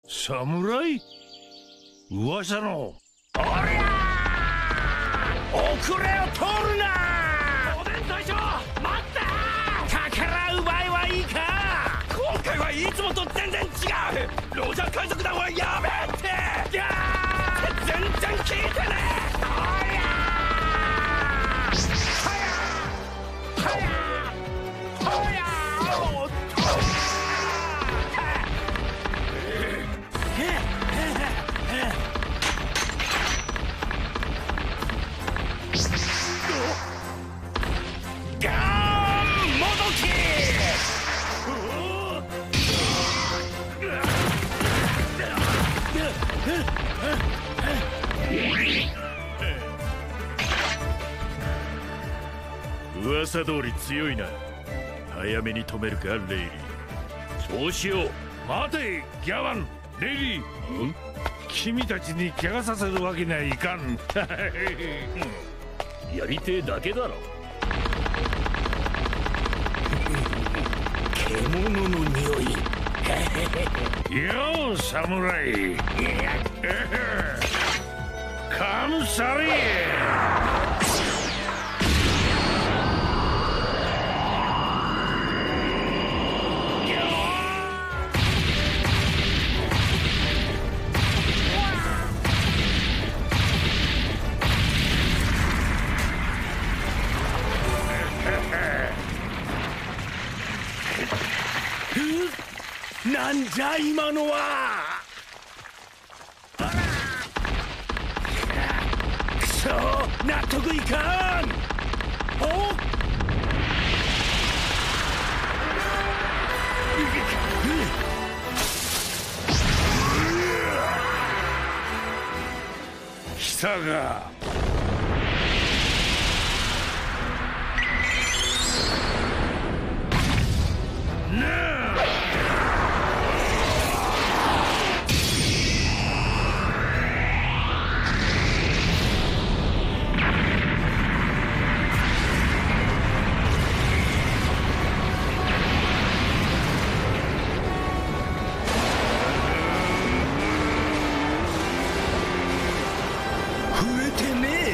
侍？噂の。 おりゃー！遅れを通るな！ おでん隊長、待って！ 宝奪いはいいか？ 今回はいつもと全然違う。ロジャー海賊団はやめって。全然聞いてねえ。おりゃー！はやー！はやー！はやー！おっと！ガーンもどき！ 噂通り強いな。早めに止めるか、レイリー。そうしよう。待て、ギャワン、レイリー。君たちに怪我させるわけにはいかん。 やりてえだけだろ。 獣の匂い。 よう、侍。カムサリー。 なんじゃ今のは！くそ、納得いかん！おっ！ 来たが。 触れてねえ。